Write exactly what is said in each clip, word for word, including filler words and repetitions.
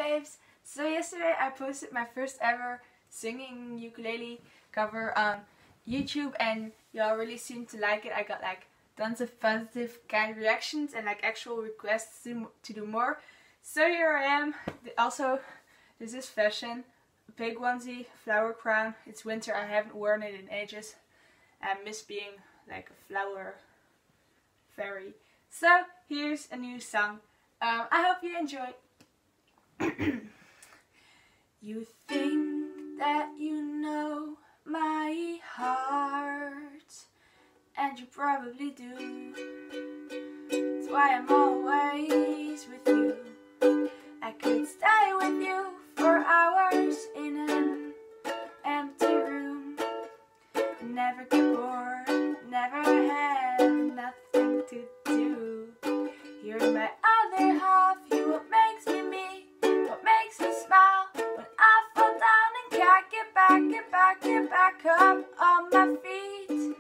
babes. So yesterday I posted my first ever singing ukulele cover on YouTube and y'all really seemed to like it. I got like tons of positive kind of reactions and like actual requests to, to do more. So here I am. Also, this is fashion. A pig onesie, flower crown. It's winter, I haven't worn it in ages. I miss being like a flower fairy. So here's a new song. Um, I hope you enjoy. You think that you know my heart, and you probably do. That's why I'm always with you. I could stay with you for hours in an empty room. Never get bored, never have nothing to do. You're my other half, you what makes me me, what makes me smile when I fall down and can't get back, get back, get back up on my feet.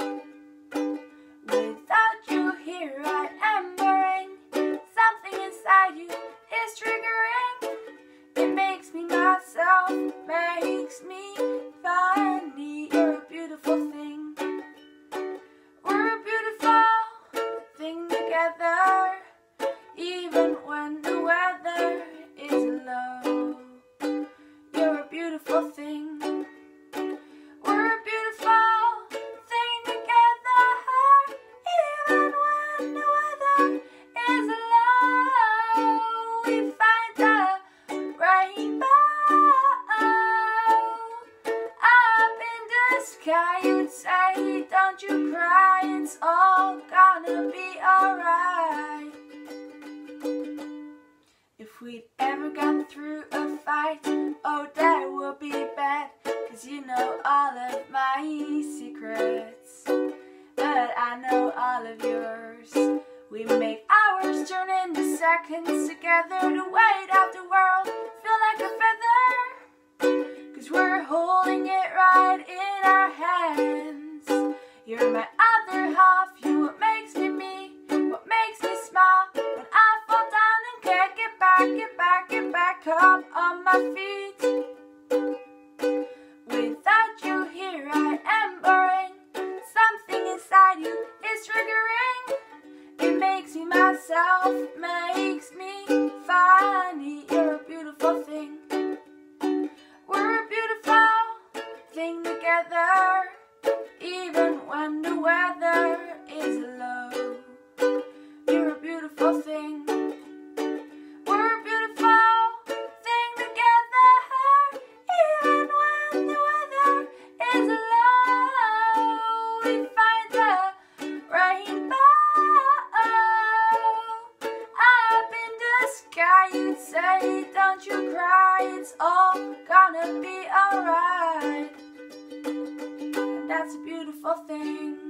Without you here I am boring. Something inside you is triggering. It makes me myself, makes me funny. You're a beautiful thing. We're a beautiful thing together. Even when the weather is low, you're a beautiful thing. We're a beautiful thing together. Even when the weather is low, we find the rainbow up in the sky. You'd say, don't you cry, it's all gonna be alright. If we'd ever gone through a fight, oh that would be bad, cause you know all of my secrets, but I know all of yours. We make hours turn into seconds together. The weight of the world feel like a feather, cause we're holding it right in our hands. You're my other half, you what makes me me, what makes me smile when I fall down and can't get back, get back, get back up on my feet. Without you here I am boring. Something inside you is triggering. It makes me myself, makes me funny. You're a beautiful thing. We're a beautiful thing together. Even when the weather is low, you're a beautiful thing. We're a beautiful thing together. Even when the weather is low, we find the rainbow up in the sky. You'd say, don't you cry, it's all gonna be alright. And that's a beautiful thing.